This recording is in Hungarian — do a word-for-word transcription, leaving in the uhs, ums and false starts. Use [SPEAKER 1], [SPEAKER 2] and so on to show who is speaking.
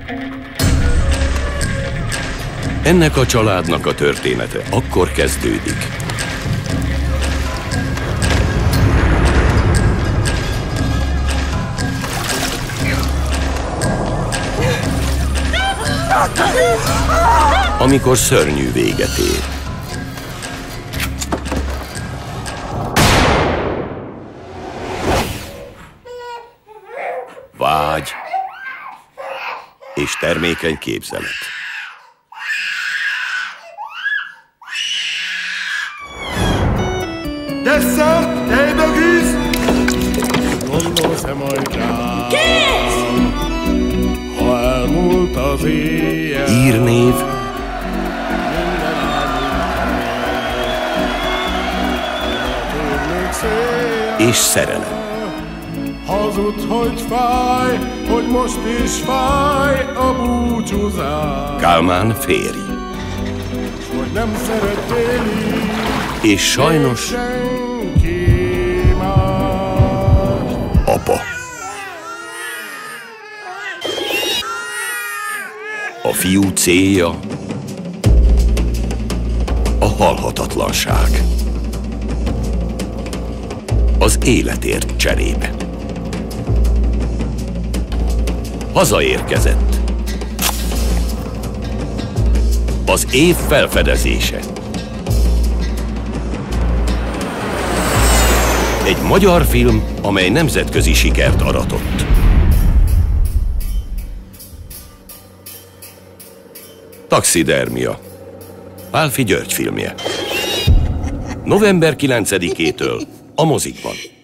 [SPEAKER 1] Ennek a családnak a története akkor kezdődik, amikor szörnyű véget ér. Vágy és termékeny képzelet.
[SPEAKER 2] Desszert, tejbegűz! Gondolsz-e majd rám?
[SPEAKER 3] Kész!
[SPEAKER 2] Ha elmúlt az éjjel...
[SPEAKER 1] Írnév. És szerelem.
[SPEAKER 2] Hazudt, hogy fáj, hogy most is fáj a búcsúzás.
[SPEAKER 1] Kálmán férj.
[SPEAKER 2] Hogy nem szerettél így,
[SPEAKER 1] és sajnos
[SPEAKER 2] senki más.
[SPEAKER 1] apa. A fiú célja a halhatatlanság. Az életért cserébe. Hazaérkezett. Az év felfedezése. Egy magyar film, amely nemzetközi sikert aratott. Taxidermia. Pálffy György filmje. november kilencedikétől a mozikban.